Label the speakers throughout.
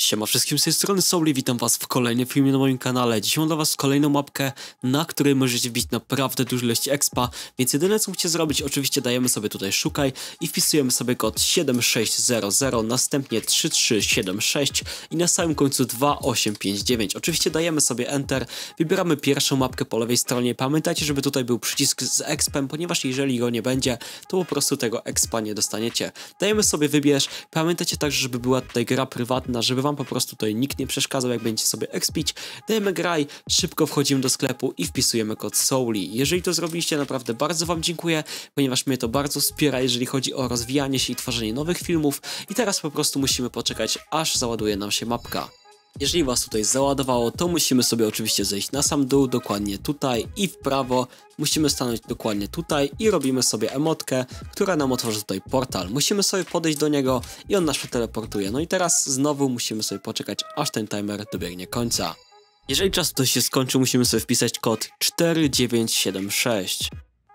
Speaker 1: Siema wszystkim, z tej strony Souli, witam was w kolejnym filmie na moim kanale. Dzisiaj mam dla was kolejną mapkę, na której możecie wbić naprawdę dużo ilości expa, więc jedyne co musicie zrobić, oczywiście dajemy sobie tutaj szukaj i wpisujemy sobie kod 7600, następnie 3376 i na samym końcu 2859. Oczywiście dajemy sobie enter, wybieramy pierwszą mapkę po lewej stronie. Pamiętajcie, żeby tutaj był przycisk z expem, ponieważ jeżeli go nie będzie, to po prostu tego expa nie dostaniecie. Dajemy sobie wybierz, pamiętajcie także, żeby była tutaj gra prywatna, żeby wam po prostu tutaj nikt nie przeszkadzał, jak będziecie sobie expić. Dajemy graj, szybko wchodzimy do sklepu i wpisujemy kod Souli. Jeżeli to zrobiliście, naprawdę bardzo wam dziękuję, ponieważ mnie to bardzo wspiera, jeżeli chodzi o rozwijanie się i tworzenie nowych filmów. I teraz po prostu musimy poczekać, aż załaduje nam się mapka. Jeżeli was tutaj załadowało, to musimy sobie oczywiście zejść na sam dół, dokładnie tutaj i w prawo. Musimy stanąć dokładnie tutaj i robimy sobie emotkę, która nam otworzy tutaj portal. Musimy sobie podejść do niego i on nas przeteleportuje. No i teraz znowu musimy sobie poczekać, aż ten timer dobiegnie końca. Jeżeli czas tutaj się skończy, musimy sobie wpisać kod 4976.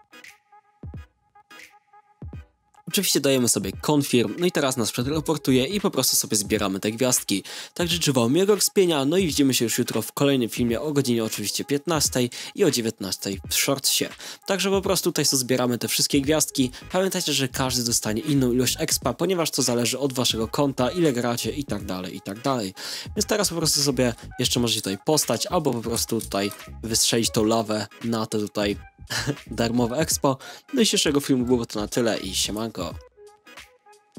Speaker 1: Oczywiście dajemy sobie confirm, no i teraz nas przeteleportuje i po prostu sobie zbieramy te gwiazdki. Także życzę wam miłego rozpienia, no i widzimy się już jutro w kolejnym filmie o godzinie oczywiście 15 i o 19 w shortsie. Także po prostu tutaj sobie zbieramy te wszystkie gwiazdki. Pamiętajcie, że każdy dostanie inną ilość expa, ponieważ to zależy od waszego konta, ile gracie i tak dalej, i tak dalej. Więc teraz po prostu sobie jeszcze możecie tutaj postać, albo po prostu tutaj wystrzelić tą lawę na te tutaj darmowe expo. No i dzisiejszego filmu było to na tyle i siemanko.